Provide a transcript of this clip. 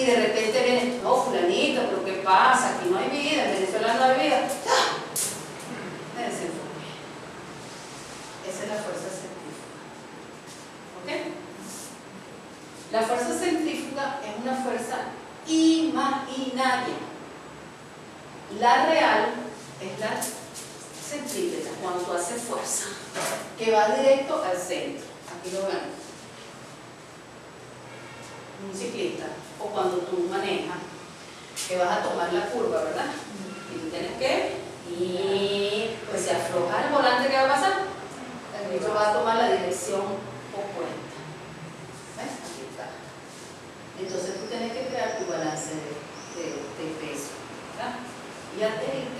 y de repente viene, no, fulanito, pero ¿qué pasa? Aquí no hay vida, en Venezuela no hay vida. ¡Ah! Me desenfoqué. Esa es la fuerza centrífuga. ¿Ok? La fuerza centrífuga es una fuerza imaginaria. La real es la centrípeta, cuando tú haces fuerza, que va directo al centro. Aquí lo ven. Un ciclista, o cuando tú manejas, que vas a tomar la curva, ¿verdad? Y tú tienes que, y pues si aflojas el volante, ¿qué va a pasar? El bicho va a tomar la dirección opuesta. ¿Ves? Aquí está. Entonces tú tienes que crear tu balance de peso, ¿verdad? Y aterrizar.